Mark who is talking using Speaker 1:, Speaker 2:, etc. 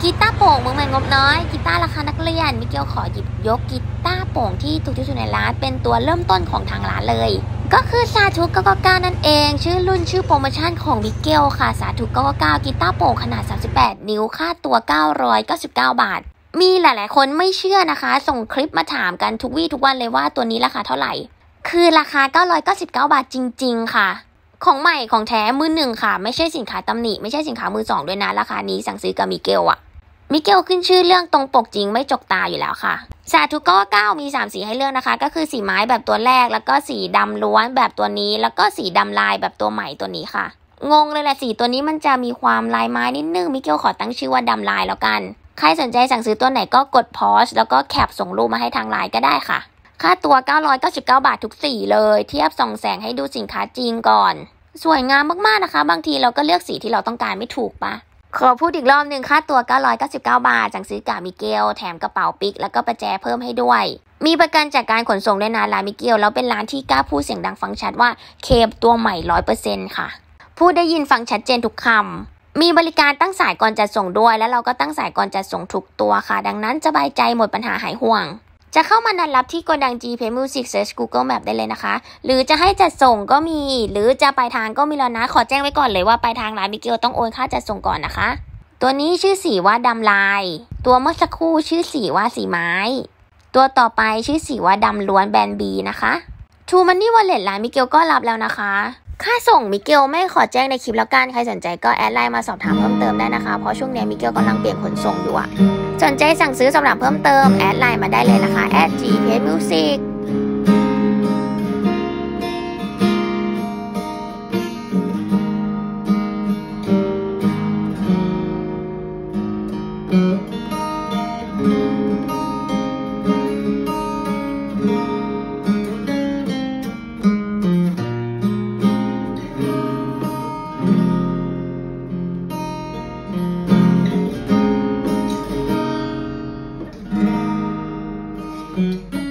Speaker 1: กีตาร์โปร่งมือใหม่งบน้อยกีตาร์ราคานักเรียนมิเกลขอหยิบยกกีตาร์โปร่งที่ถูกที่สุดในร้านเป็นตัวเริ่มต้นของทางร้านเลยก็คือสาธุ999นั่นเองชื่อรุ่นชื่อโปรโมชั่นของมิเกลค่ะสาธุ999กีตาร์โปร่งขนาด38นิ้วค่าตัว999 บาทมีหลายๆคนไม่เชื่อนะคะส่งคลิปมาถามกันทุกวี่ทุกวันเลยว่าตัวนี้ราคาเท่าไหร่คือราคา999 บาทจริงๆค่ะของใหม่ของแท้มือหนึ่งค่ะไม่ใช่สินค้าตำหนิไม่ใช่สินค้ามือสองด้วยนะราคานี้สั่งซื้อกับมิเกลมิเกลขึ้นชื่อเรื่องตรงปกจริงไม่จกตาอยู่แล้วค่ะสาธุ999มี3สีให้เลือกนะคะก็คือสีไม้แบบตัวแรกแล้วก็สีดำล้วนแบบตัวนี้แล้วก็สีดำลายแบบตัวใหม่ตัวนี้ค่ะงงเลยแหละสีตัวนี้มันจะมีความลายไม้นิดนึงมิเกลขอตั้งชื่อว่าดำลายแล้วกันใครสนใจสั่งซื้อตัวไหนก็กดพอสแล้วก็แคปส่งรูปมาให้ทางไลน์ก็ได้ค่ะค่าตัว999 บาททุกสีเลยเทียบส่องแสงให้ดูสินค้าจริงก่อนสวยงามมากๆนะคะบางทีเราก็เลือกสีที่เราต้องการไม่ถูกปะขอพูดอีกรอบหนึ่งค่าตัว999 บาทสั่งซื้อกับมิเกลแถมกระเป๋าปิกแล้วก็ประแจเพิ่มให้ด้วยมีประกันจากการขนส่งด้วยนะร้านมิเกลแล้วเป็นร้านที่กล้าพูดเสียงดังฟังชัดว่าเคมตัวใหม่ 100% ค่ะพูดได้ยินฟังชัดเจนทุกคำมีบริการตั้งสายก่อนจัดส่งด้วยแล้วเราก็ตั้งสายก่อนจัดส่งทุกตัวค่ะดังนั้นสบายใจหมดปัญหาหายห่วงจะเข้ามานัดรับที่โกดัง G-Pay Music Search Google Map ได้เลยนะคะหรือจะให้จัดส่งก็มีหรือจะปลายทางก็มีแล้วนะขอแจ้งไว้ก่อนเลยว่าปลายทางร้านมิเกลต้องโอนค่าจัดส่งก่อนนะคะตัวนี้ชื่อสีว่าดำลายตัวเมื่อสักครู่ชื่อสีว่าสีไม้ตัวต่อไปชื่อสีว่าดำล้วนแบรนด์ B นะคะ True Money Wallet ร้านมิเกลก็รับแล้วนะคะค่าส่งมิเกลไม่ขอแจ้งในคลิปแล้วกันใครสนใจก็แอดไลน์มาสอบถามเพิ่มเติมได้นะคะเพราะช่วงนี้มิเกลกำลังเปลี่ยนขนส่งอยู่สนใจสั่งซื้อสอบถามเพิ่มเติมแอดไลน์มาได้เลยนะคะ@gpmusic Mm-hmm.